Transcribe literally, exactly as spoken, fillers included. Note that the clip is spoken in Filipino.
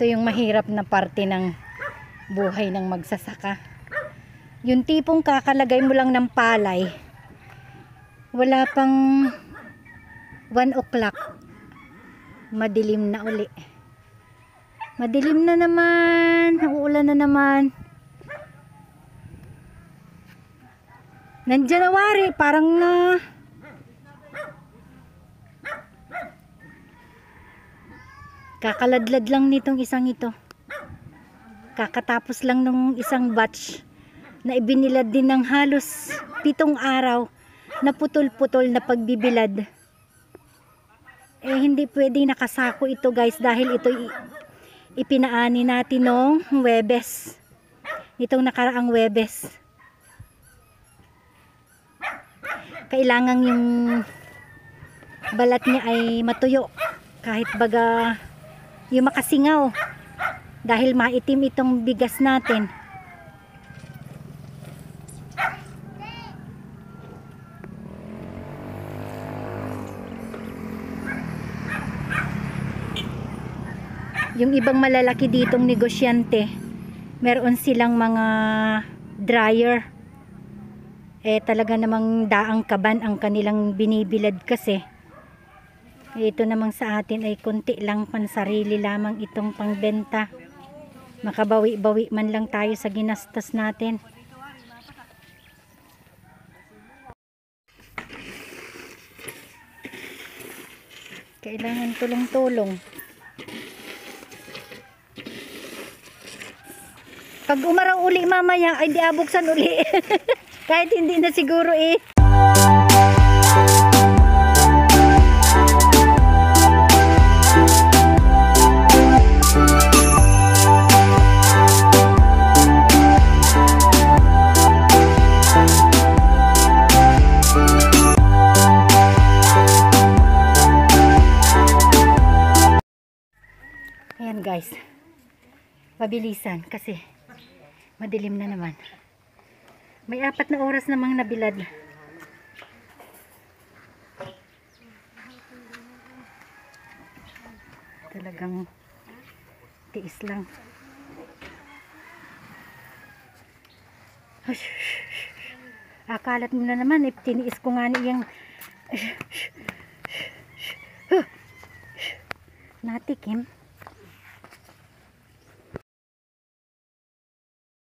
Ito yung mahirap na parte ng buhay ng magsasaka. Yung tipong kakalagay mo lang ng palay, wala pang one o'clock, madilim na uli. Madilim na naman, uulan na naman. Ng January, parang na kakaladlad lang nitong isang ito. Kakatapos lang nung isang batch na ibinilad din ng halos pitong araw na putol-putol na pagbibilad. Eh hindi pwedeng nakasako ito guys, dahil ito ipinaani natin nung Huwebes, itong nakaraang Huwebes. Kailangan yung balat niya ay matuyo, kahit baga yung makasingaw, dahil maitim itong bigas natin. Yung ibang malalaki ditong negosyante, meron silang mga dryer. Eh talaga namang daang kaban ang kanilang binibilad kasi. Ito namang sa atin ay konti lang, pansarili lamang itong pangbenta. Makabawi-bawi man lang tayo sa ginastos natin. Kailangan tulong-tulong. Pag umaraw uli mamaya ay di abuksan uli. Kahit hindi na siguro eh. Ayan guys, pabilisan kasi madilim na naman. May apat na oras namang nabilad. Talagang tiis lang. Akalat mo na naman, eh, tiniis ko nga niyang natikim.